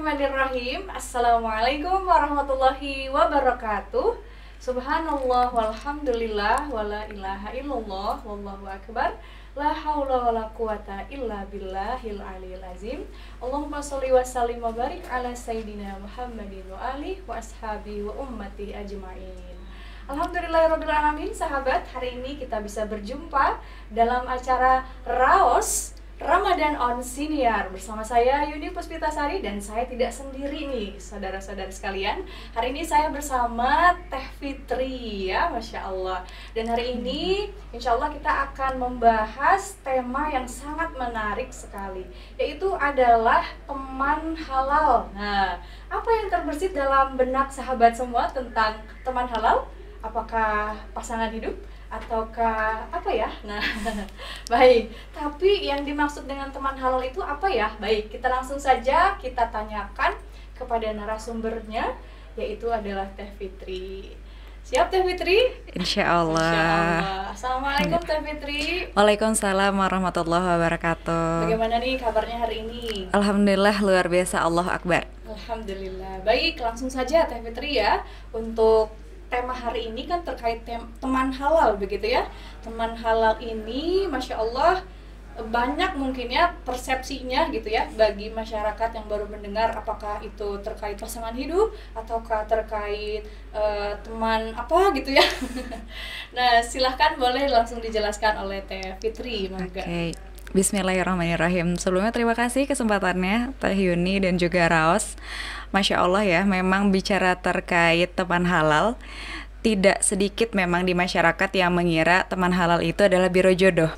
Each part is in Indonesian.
Bismillahirrahmanirrahim. Assalamualaikum warahmatullahi wabarakatuh. Subhanallah walhamdulillah wala ilaha illallah wallahu akbar. La haula wala quwata illa billahil aliyil azim. Allahumma sholli wa sallim wa barik ala sayyidina Muhammadin wa alihi wa ashabi wa ummati ajmain. Alhamdulillahirabbil alamin. Sahabat, hari ini kita bisa berjumpa dalam acara Raos Ramadan on Siniar bersama saya Yuni Puspitasari, dan saya tidak sendiri nih saudara-saudara sekalian. Hari ini saya bersama Teh Fitri ya, Masya Allah. Dan hari ini insya Allah kita akan membahas tema yang sangat menarik sekali, yaitu adalah teman halal. Nah, apa yang terbersit dalam benak sahabat semua tentang teman halal? Apakah pasangan hidup? Ataukah apa ya? Nah, baik. Tapi yang dimaksud dengan teman halal itu apa ya? Baik, kita langsung saja kita tanyakan kepada narasumbernya, yaitu adalah Teh Fitri. Siap Teh Fitri? Insya Allah. Assalamualaikum Teh Fitri. Waalaikumsalam warahmatullahi wabarakatuh. Bagaimana nih kabarnya hari ini? Alhamdulillah, luar biasa, Allahu Akbar. Alhamdulillah. Baik, langsung saja Teh Fitri ya. Untuk tema hari ini kan terkait teman halal begitu ya. Teman halal ini Masya Allah banyak mungkin ya persepsinya gitu ya bagi masyarakat yang baru mendengar, apakah itu terkait pasangan hidup ataukah terkait teman apa gitu ya. Nah, silahkan boleh langsung dijelaskan oleh Teh Fitri. Oke. Bismillahirrahmanirrahim. Sebelumnya terima kasih kesempatannya Teh Yuni dan juga Raos. Masya Allah ya, memang bicara terkait teman halal, tidak sedikit memang di masyarakat yang mengira teman halal itu adalah biro jodoh.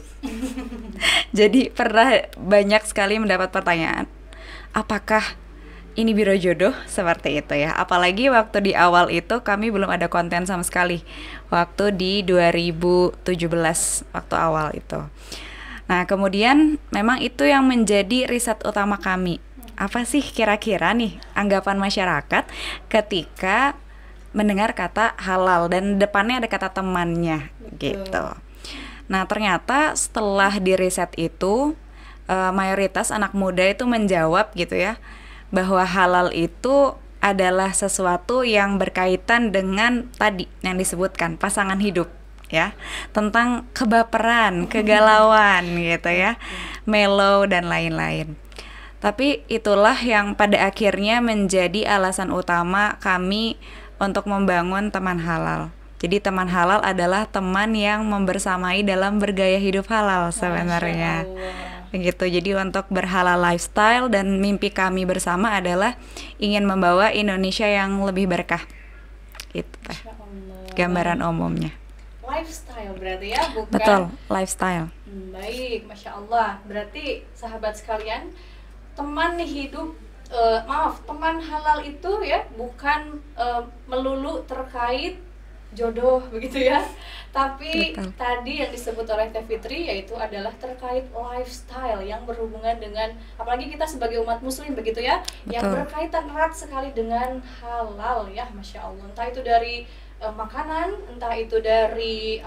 Jadi pernah banyak sekali mendapat pertanyaan, apakah ini biro jodoh? Seperti itu ya. Apalagi waktu di awal itu kami belum ada konten sama sekali, waktu di 2017 waktu awal itu. Nah, kemudian memang itu yang menjadi riset utama kami. Apa sih kira-kira nih anggapan masyarakat ketika mendengar kata halal dan depannya ada kata temannya. Betul. Gitu. Nah, ternyata setelah di riset itu mayoritas anak muda itu menjawab gitu ya, bahwa halal itu adalah sesuatu yang berkaitan dengan tadi yang disebutkan pasangan hidup ya, tentang kebaperan, kegalauan gitu ya, mellow dan lain-lain. Tapi itulah yang pada akhirnya menjadi alasan utama kami untuk membangun teman halal. Jadi teman halal adalah teman yang membersamai dalam bergaya hidup halal sebenarnya. Begitu. Jadi untuk berhalal lifestyle, dan mimpi kami bersama adalah ingin membawa Indonesia yang lebih berkah. Itu gambaran umumnya. Lifestyle berarti ya, bukan? Betul, lifestyle. Baik, Masya Allah. Berarti sahabat sekalian, teman hidup, teman halal itu ya bukan melulu terkait jodoh begitu ya. Tapi betul, tadi yang disebut oleh Teh Fitri yaitu adalah terkait lifestyle yang berhubungan dengan, apalagi kita sebagai umat muslim begitu ya, betul, yang berkaitan erat sekali dengan halal ya, Masya Allah. Entah itu dari makanan, entah itu dari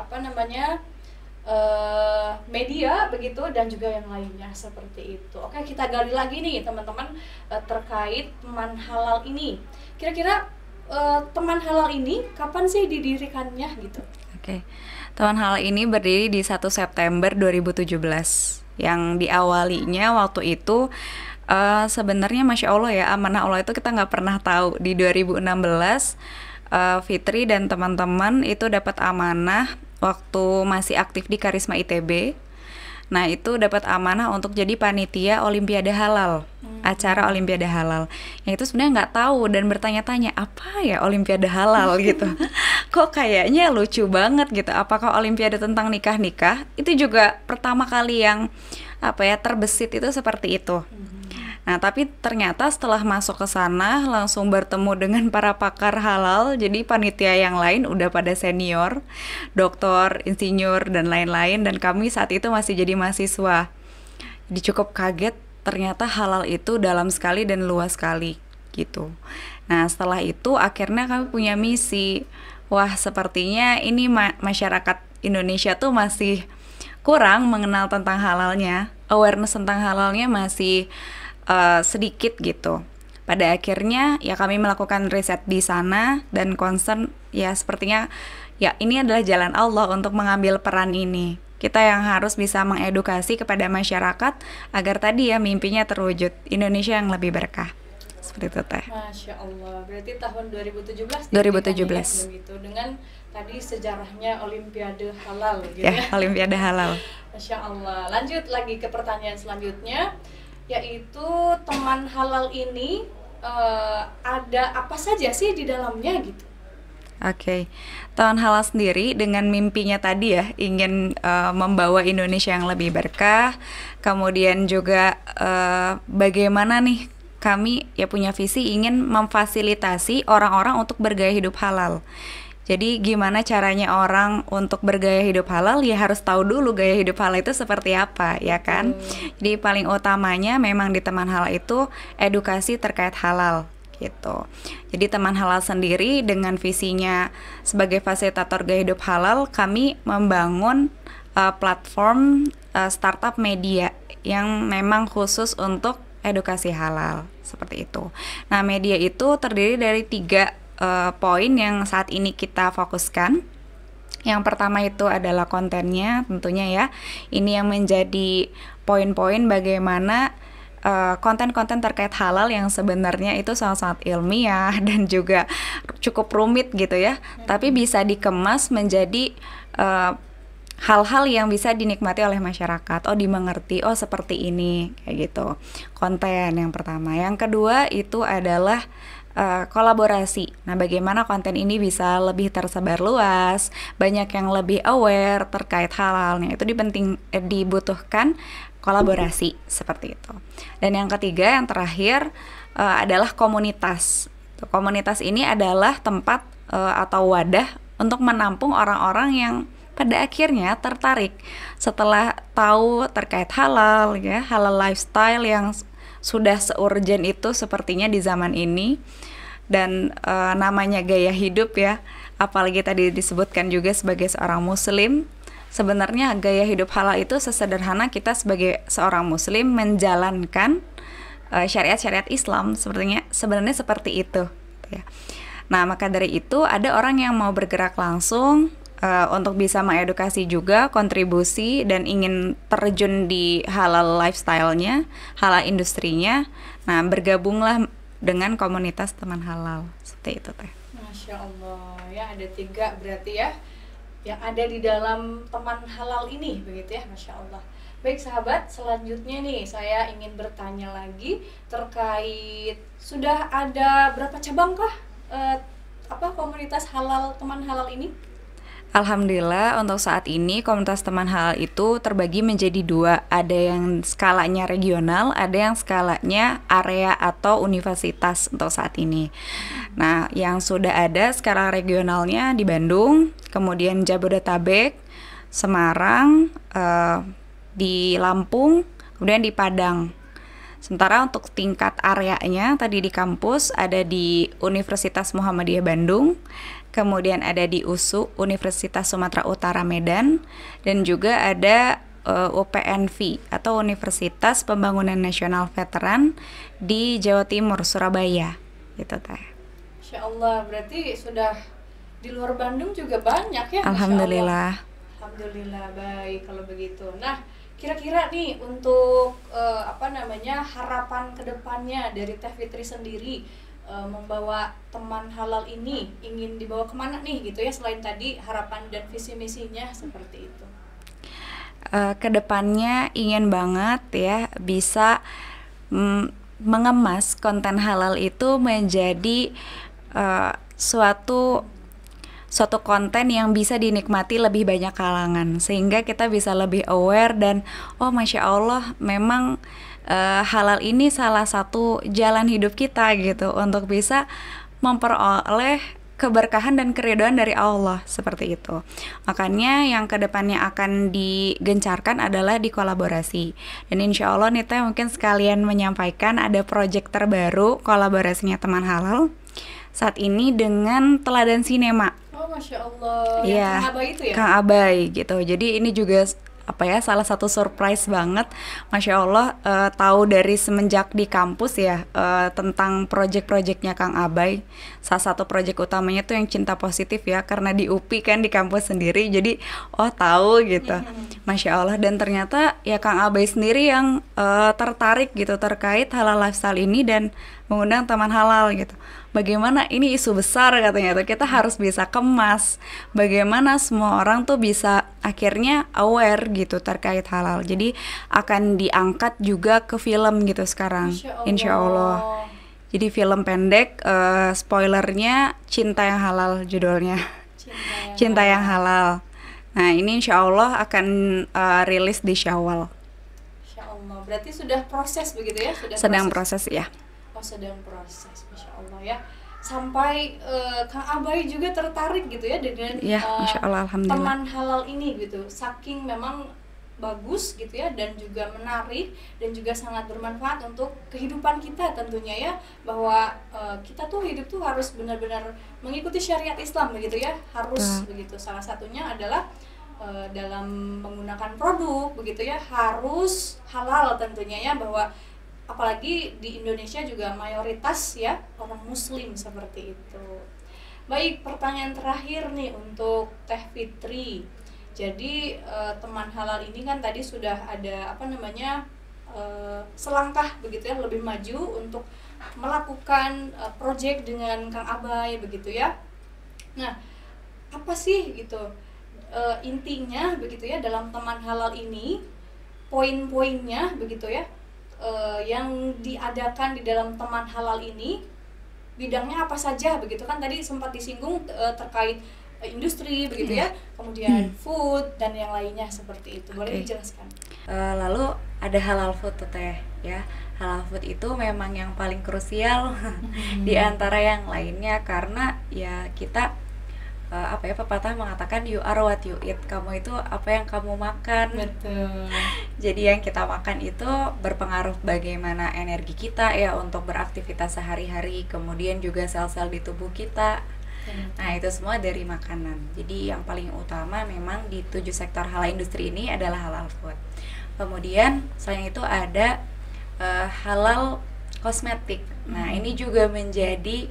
media begitu, dan juga yang lainnya seperti itu. Oke, kita gali lagi nih teman-teman terkait teman halal ini. Kira-kira teman halal ini kapan sih didirikannya gitu? Oke. Teman halal ini berdiri di 1 September 2017. Yang diawalinya waktu itu sebenarnya Masya Allah ya, amanah Allah itu kita nggak pernah tahu. Di 2016 Fitri dan teman-teman itu dapat amanah waktu masih aktif di Karisma ITB. Nah, itu dapat amanah untuk jadi panitia Olimpiade Halal, acara Olimpiade Halal. Yang itu sebenarnya nggak tahu dan bertanya-tanya, apa ya Olimpiade Halal gitu. Kok kayaknya lucu banget gitu. Apakah Olimpiade tentang nikah-nikah? Itu juga pertama kali yang terbesit itu seperti itu. Nah, tapi ternyata setelah masuk ke sana langsung bertemu dengan para pakar halal. Jadi panitia yang lain udah pada senior, doktor, insinyur dan lain-lain, dan kami saat itu masih jadi mahasiswa. Jadi cukup kaget, ternyata halal itu dalam sekali dan luas sekali gitu. Nah, setelah itu akhirnya kami punya misi. Wah, sepertinya ini masyarakat Indonesia tuh masih kurang mengenal tentang halalnya. Awareness tentang halalnya masih sedikit gitu. Pada akhirnya ya kami melakukan riset di sana dan concern ya sepertinya ya ini adalah jalan Allah untuk mengambil peran ini. Kita yang harus bisa mengedukasi kepada masyarakat agar tadi ya mimpinya terwujud, Indonesia yang lebih berkah. Seperti itu Teh. Masya Allah, berarti tahun 2017 2017 ya, begitu, dengan tadi sejarahnya Olimpiade Halal gitu ya, Olimpiade Halal. Masya Allah. Lanjut lagi ke pertanyaan selanjutnya, yaitu teman halal ini ada apa saja sih di dalamnya gitu? Oke, Teman Halal sendiri dengan mimpinya tadi ya ingin membawa Indonesia yang lebih berkah, kemudian juga bagaimana nih kami ya punya visi ingin memfasilitasi orang-orang untuk bergaya hidup halal. Jadi gimana caranya orang untuk bergaya hidup halal, ya harus tahu dulu gaya hidup halal itu seperti apa, ya kan? Jadi paling utamanya memang di Teman Halal itu edukasi terkait halal gitu. Jadi Teman Halal sendiri dengan visinya sebagai fasilitator gaya hidup halal, kami membangun platform startup media yang memang khusus untuk edukasi halal seperti itu. Nah, media itu terdiri dari 3 poin yang saat ini kita fokuskan. Yang pertama itu adalah kontennya tentunya ya. Ini yang menjadi poin-poin bagaimana konten-konten terkait halal yang sebenarnya itu sangat-sangat ilmiah dan juga cukup rumit gitu ya. Tapi bisa dikemas menjadi hal-hal yang bisa dinikmati oleh masyarakat. Oh, dimengerti, oh seperti ini, kayak gitu. Konten yang pertama. Yang kedua itu adalah kolaborasi. Nah, bagaimana konten ini bisa lebih tersebar luas, banyak yang lebih aware terkait halalnya. Itu dibutuhkan kolaborasi seperti itu. Dan yang ketiga, yang terakhir adalah komunitas. Komunitas ini adalah tempat atau wadah untuk menampung orang-orang yang pada akhirnya tertarik setelah tahu terkait halal ya, halal lifestyle yang sudah seurgent itu sepertinya di zaman ini. Dan namanya gaya hidup ya, apalagi tadi disebutkan juga sebagai seorang muslim, sebenarnya gaya hidup halal itu sesederhana kita sebagai seorang muslim menjalankan syariat-syariat Islam, sebenarnya seperti itu ya. Nah, maka dari itu ada orang yang mau bergerak langsung untuk bisa mengedukasi juga, kontribusi dan ingin terjun di halal lifestyle-nya, halal industrinya. Nah, bergabunglah dengan komunitas Teman Halal seperti itu Teh. Masya Allah, ya ada 3 berarti ya yang ada di dalam Teman Halal ini begitu ya, Masya Allah. Baik sahabat, selanjutnya nih saya ingin bertanya lagi terkait sudah ada berapa cabang kah komunitas halal Teman Halal ini? Alhamdulillah untuk saat ini komunitas Teman Halal itu terbagi menjadi 2. Ada yang skalanya regional, ada yang skalanya area atau universitas untuk saat ini. Nah, yang sudah ada skala regionalnya di Bandung, kemudian Jabodetabek, Semarang, di Lampung, kemudian di Padang. Sementara untuk tingkat areanya tadi di kampus ada di Universitas Muhammadiyah Bandung, kemudian ada di USU Universitas Sumatera Utara Medan, dan juga ada UPNV atau Universitas Pembangunan Nasional Veteran di Jawa Timur, Surabaya gitu Teh. Masya Allah, berarti sudah di luar Bandung juga banyak ya. Alhamdulillah. Alhamdulillah, baik kalau begitu. Nah, kira-kira nih untuk harapan kedepannya dari Teh Fitri sendiri membawa Teman Halal ini ingin dibawa kemana nih gitu ya, selain tadi harapan dan visi misinya seperti itu. Kedepannya ingin banget ya bisa mengemas konten halal itu menjadi suatu konten yang bisa dinikmati lebih banyak kalangan, sehingga kita bisa lebih aware dan oh Masya Allah memang halal ini salah satu jalan hidup kita gitu untuk bisa memperoleh keberkahan dan keridhaan dari Allah seperti itu. Makanya yang kedepannya akan digencarkan adalah di kolaborasi. Dan insya Allah nih Teh mungkin sekalian menyampaikan ada proyek terbaru kolaborasinya Teman Halal saat ini dengan Teladan Sinema. Oh Masya Allah, ya, Kang Abai itu ya? Kang Abai gitu. Jadi ini juga apa ya, salah satu surprise banget, Masya Allah, tahu dari semenjak di kampus ya, tentang project-projectnya Kang Abay. Salah satu project utamanya tuh yang cinta positif ya, karena di UPI kan, di kampus sendiri, jadi tahu gitu. Masya Allah. Dan ternyata ya Kang Abay sendiri yang tertarik gitu terkait halal lifestyle ini dan mengundang teman halal gitu. Bagaimana ini isu besar katanya tuh, kita harus bisa kemas. Bagaimana semua orang tuh bisa akhirnya aware gitu terkait halal. Jadi akan diangkat juga ke film gitu sekarang, insya Allah. Jadi film pendek, spoilernya Cinta yang Halal judulnya. Cinta yang Halal. Nah ini insya Allah akan rilis di Syawal. Insya Allah. Berarti sudah proses begitu ya? Sedang proses ya. Sedang proses, Masya Allah ya. Sampai Kang Abay juga tertarik gitu ya dengan Masya Allah, alhamdulillah, teman halal ini gitu. Saking memang bagus gitu ya, dan juga menarik, dan juga sangat bermanfaat untuk kehidupan kita tentunya ya. Bahwa kita tuh hidup tuh harus benar-benar mengikuti syariat Islam begitu ya. Harus begitu. Salah satunya adalah dalam menggunakan produk begitu ya, harus halal tentunya ya. Bahwa apalagi di Indonesia juga mayoritas ya orang muslim seperti itu. Baik, pertanyaan terakhir nih untuk Teh Fitri. Jadi teman halal ini kan tadi sudah ada selangkah begitu ya, lebih maju untuk melakukan project dengan Kang Abay begitu ya. Nah, apa sih gitu intinya begitu ya dalam teman halal ini, poin-poinnya begitu ya, yang diadakan di dalam teman halal ini, bidangnya apa saja begitu kan, tadi sempat disinggung terkait industri begitu ya, kemudian food dan yang lainnya seperti itu. Boleh dijelaskan? Lalu ada halal food tuh Teh ya. Halal food itu memang yang paling krusial di antara yang lainnya, karena ya kita pepatah mengatakan you are what you eat. Kamu itu apa yang kamu makan. Betul. Jadi yang kita makan itu berpengaruh bagaimana energi kita ya untuk beraktivitas sehari-hari, kemudian juga sel-sel di tubuh kita. Nah itu semua dari makanan. Jadi yang paling utama memang di 7 sektor halal industri ini adalah halal food. Kemudian selain itu ada halal kosmetik. Nah ini juga menjadi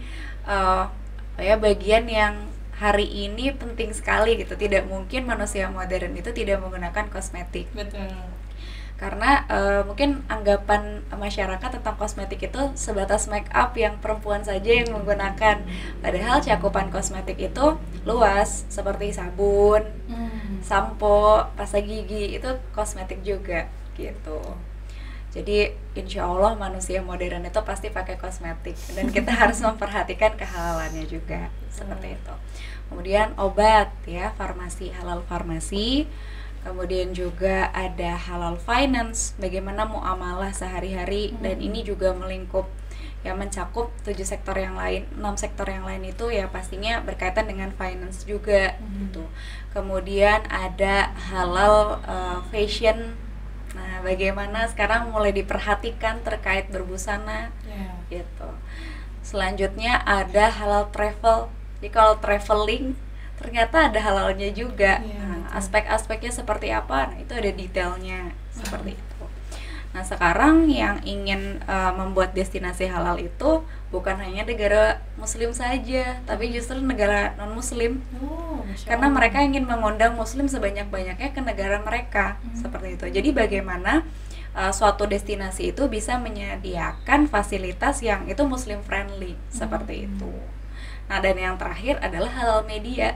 bagian yang hari ini penting sekali gitu. Tidak mungkin manusia modern itu tidak menggunakan kosmetik. Betul. Karena mungkin anggapan masyarakat tentang kosmetik itu sebatas make up yang perempuan saja yang menggunakan. Padahal cakupan kosmetik itu luas, seperti sabun, sampo, pasta gigi, itu kosmetik juga gitu. Jadi insya Allah manusia modern itu pasti pakai kosmetik, dan kita harus memperhatikan kehalalannya juga, seperti itu. Kemudian obat ya, farmasi, halal farmasi. Kemudian juga ada halal finance, bagaimana muamalah sehari-hari, dan ini juga melingkup ya, mencakup 7 sektor yang lain. 6 sektor yang lain itu ya pastinya berkaitan dengan finance juga gitu. Kemudian ada halal fashion. Nah, bagaimana sekarang mulai diperhatikan terkait berbusana gitu. Selanjutnya ada halal travel. Jadi kalau traveling ternyata ada halalnya juga. Aspek-aspeknya seperti apa? Nah, itu ada detailnya seperti itu. Nah, sekarang yang ingin membuat destinasi halal itu bukan hanya negara muslim saja, tapi justru negara non-muslim. Karena mereka ingin mengundang muslim sebanyak-banyaknya ke negara mereka, seperti itu. Jadi bagaimana suatu destinasi itu bisa menyediakan fasilitas yang itu muslim friendly, seperti itu. Nah, dan yang terakhir adalah halal media.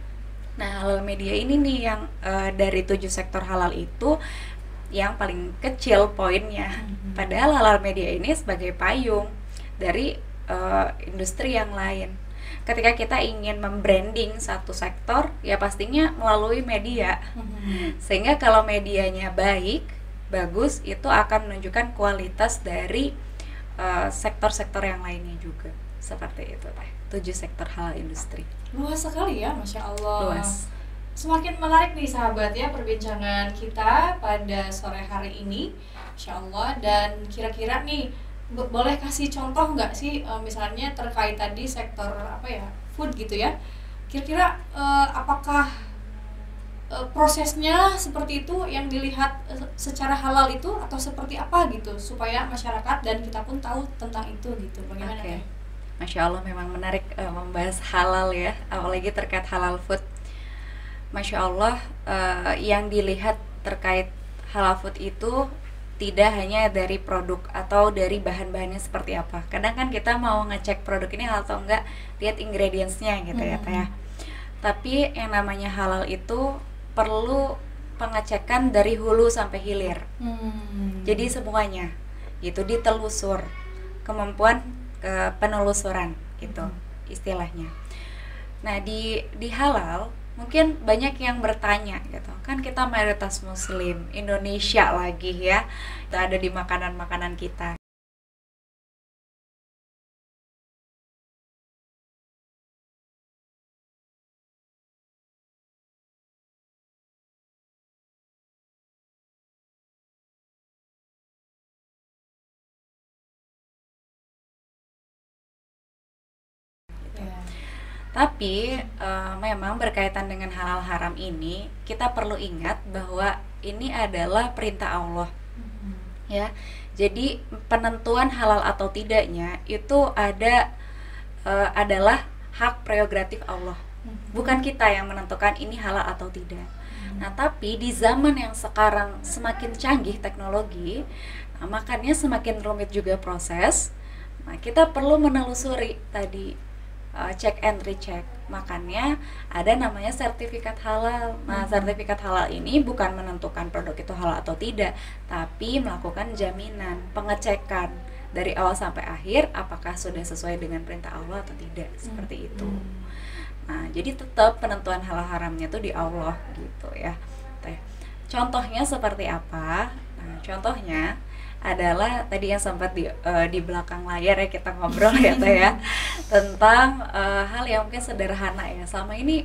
Nah, halal media ini nih yang dari 7 sektor halal itu yang paling kecil poinnya. Padahal halal media ini sebagai payung dari industri yang lain. Ketika kita ingin membranding satu sektor, ya pastinya melalui media. Sehingga kalau medianya baik, bagus, itu akan menunjukkan kualitas dari sektor-sektor yang lainnya juga. Seperti itu, Teh. 7 sektor halal industri. Luas sekali ya, Masya Allah. Luas. Semakin menarik nih sahabat ya perbincangan kita pada sore hari ini, Masya Allah. Dan kira-kira nih boleh kasih contoh nggak sih misalnya terkait tadi sektor food gitu ya. Kira-kira apakah prosesnya seperti itu yang dilihat secara halal itu, atau seperti apa gitu, supaya masyarakat dan kita pun tahu tentang itu gitu. Bagaimana? Oke. Masya Allah, memang menarik membahas halal ya, apalagi terkait halal food. Masya Allah, yang dilihat terkait halal food itu tidak hanya dari produk atau dari bahan-bahannya seperti apa. Kadang kan kita mau ngecek produk ini halal atau enggak, lihat ingredients-nya gitu ya Teh ya. Tapi yang namanya halal itu perlu pengecekan dari hulu sampai hilir. Jadi semuanya itu ditelusur, kemampuan penelusuran gitu istilahnya. Nah, di halal mungkin banyak yang bertanya gitu. Kan kita mayoritas muslim, Indonesia lagi ya. Itu ada di makanan-makanan kita. Tapi memang berkaitan dengan halal haram ini, kita perlu ingat bahwa ini adalah perintah Allah. Ya. Jadi penentuan halal atau tidaknya itu adalah hak prerogatif Allah. Bukan kita yang menentukan ini halal atau tidak. Nah, tapi di zaman yang sekarang semakin canggih teknologi, makanya semakin rumit juga proses. Nah, kita perlu menelusuri tadi, check and recheck. Makanya ada namanya sertifikat halal. Nah, sertifikat halal ini bukan menentukan produk itu halal atau tidak, tapi melakukan jaminan, pengecekan dari awal sampai akhir apakah sudah sesuai dengan perintah Allah atau tidak, seperti itu. Nah, jadi tetap penentuan halal haramnya itu di Allah gitu ya. Contohnya seperti apa? Nah, contohnya adalah tadi yang sempat di belakang layar ya kita ngobrol ya Teh ya, tentang hal yang mungkin sederhana ya. Selama ini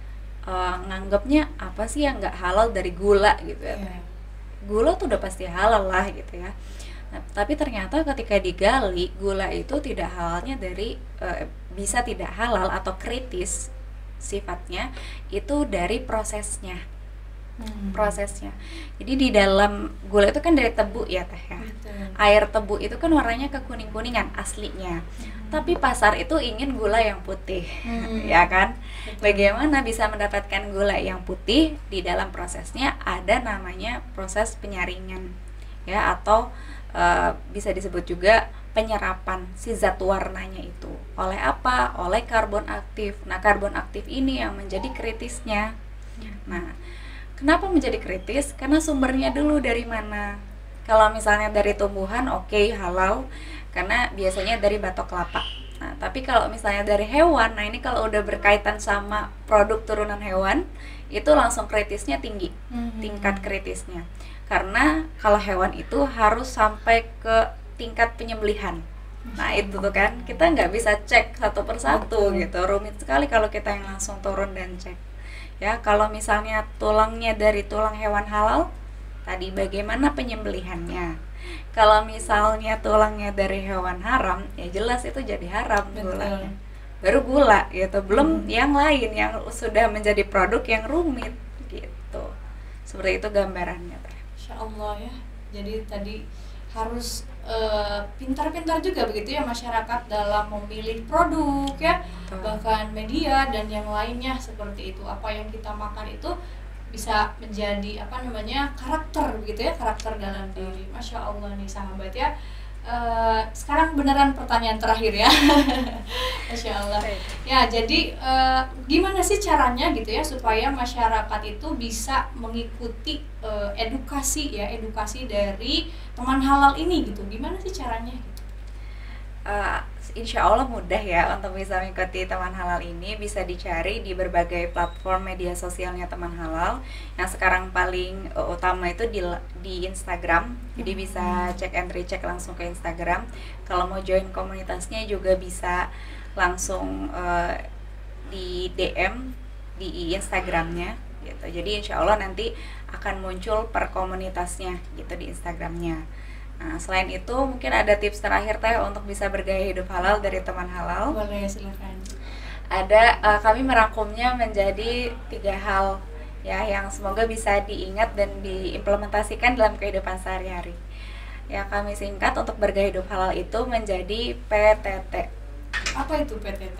nganggapnya apa sih yang nggak halal dari gula gitu ya Teh. Gula tuh udah pasti halal lah gitu ya. Nah, tapi ternyata ketika digali, gula itu tidak halalnya dari bisa tidak halal atau kritis sifatnya itu dari prosesnya. Prosesnya. Jadi di dalam gula itu kan dari tebu ya Teh ya. Air tebu itu kan warnanya kekuning-kuningan aslinya. Tapi pasar itu ingin gula yang putih. Ya kan? Bagaimana bisa mendapatkan gula yang putih? Di dalam prosesnya ada namanya proses penyaringan ya, atau bisa disebut juga penyerapan si zat warnanya itu. Oleh apa? Oleh karbon aktif. Nah, karbon aktif ini yang menjadi kritisnya. Nah, kenapa menjadi kritis? Karena sumbernya dulu dari mana. Kalau misalnya dari tumbuhan, oke, halal, karena biasanya dari batok kelapa. Nah, tapi kalau misalnya dari hewan, nah ini kalau udah berkaitan sama produk turunan hewan, itu langsung kritisnya tinggi, tingkat kritisnya. Karena kalau hewan itu harus sampai ke tingkat penyembelihan. Nah, itu tuh kan, kita nggak bisa cek satu persatu gitu, rumit sekali kalau kita yang langsung turun dan cek. Ya, kalau misalnya tulangnya dari tulang hewan halal, tadi bagaimana penyembelihannya. Kalau misalnya tulangnya dari hewan haram, ya jelas itu jadi haram gulanya. Baru gula gitu, belum yang lain yang sudah menjadi produk yang rumit gitu. Seperti itu gambarannya, Teh. Insya Allah ya. Jadi tadi harus pintar-pintar juga begitu ya masyarakat dalam memilih produk ya. Betul. Bahkan media dan yang lainnya seperti itu. Apa yang kita makan itu bisa menjadi karakter begitu ya, karakter dalam diri. Masya Allah nih sahabat ya. Sekarang beneran pertanyaan terakhir ya. Masya Allah ya. Jadi gimana sih caranya gitu ya supaya masyarakat itu bisa mengikuti edukasi dari teman halal ini gitu, gimana sih caranya gitu? Insya Allah mudah ya untuk bisa mengikuti teman halal ini. Bisa dicari di berbagai platform media sosialnya teman halal. Yang sekarang paling utama itu di Instagram. Jadi bisa cek and recheck langsung ke Instagram. Kalau mau join komunitasnya juga bisa langsung di DM di Instagramnya gitu. Jadi insya Allah nanti akan muncul per komunitasnya gitu di Instagramnya. Nah, selain itu mungkin ada tips terakhir Teh untuk bisa bergaya hidup halal dari teman halal. Boleh, silakan. Ada kami merangkumnya menjadi 3 hal. ya, yang semoga bisa diingat dan diimplementasikan dalam kehidupan sehari-hari. Ya, kami singkat untuk bergaya hidup halal itu menjadi PTT. Apa itu PTT?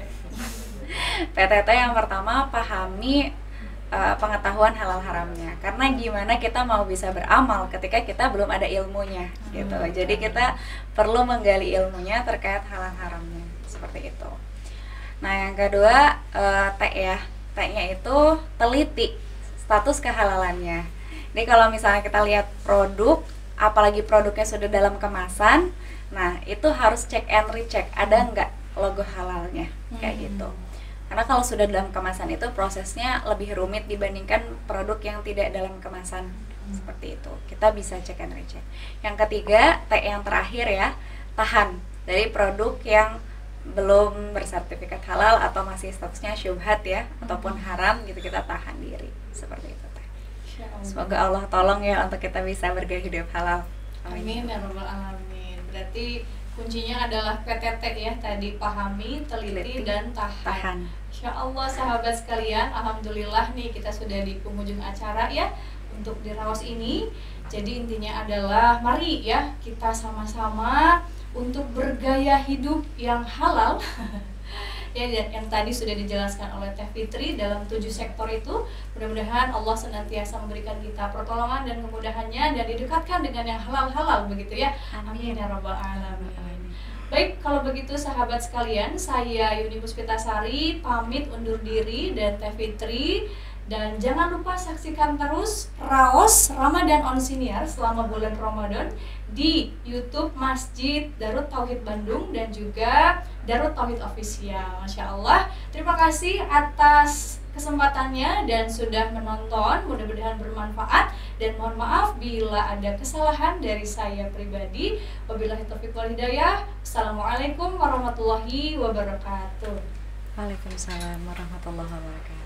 PTT yang pertama, pahami pengetahuan halal haramnya. Karena gimana kita mau bisa beramal ketika kita belum ada ilmunya gitu. Jadi kita perlu menggali ilmunya terkait halal haramnya, seperti itu. Nah, yang kedua, T ya. T-nya itu teliti status kehalalannya. Jadi kalau misalnya kita lihat produk, apalagi produknya sudah dalam kemasan, nah itu harus check and recheck, ada nggak logo halalnya, kayak gitu. Karena kalau sudah dalam kemasan itu prosesnya lebih rumit dibandingkan produk yang tidak dalam kemasan, seperti itu. Kita bisa check and recheck. Yang ketiga, T yang terakhir ya, tahan dari produk yang belum bersertifikat halal atau masih statusnya syubhat ya, ataupun haram gitu, kita tahan diri, seperti itu. Semoga Allah tolong ya untuk kita bisa bergaya hidup halal. Amin ya rabbal alamin. Berarti kuncinya adalah PTT ya, tadi pahami, teliti, dan tahan. Insya Allah sahabat sekalian, alhamdulillah nih kita sudah di penghujung acara ya untuk di Raos ini. Jadi intinya adalah mari ya kita sama-sama untuk bergaya hidup yang halal. Ya, yang tadi sudah dijelaskan oleh Teh Fitri dalam 7 sektor itu. Mudah-mudahan Allah senantiasa memberikan kita pertolongan dan kemudahannya dan didekatkan dengan yang halal-halal begitu ya. Amin ya rabbal alamin. Baik, kalau begitu sahabat sekalian, saya Yuni Puspitasari pamit undur diri dan Teh Fitri. Dan jangan lupa saksikan terus Raos Ramadan on Senior selama bulan Ramadan di YouTube Masjid Darut Tauhid Bandung dan juga Darut Tauhid Official. Masya Allah, terima kasih atas kesempatannya dan sudah menonton. Mudah-mudahan bermanfaat dan mohon maaf bila ada kesalahan dari saya pribadi. Wabillahi taufiq wal hidayah. Assalamualaikum warahmatullahi wabarakatuh. Waalaikumsalam warahmatullahi wabarakatuh.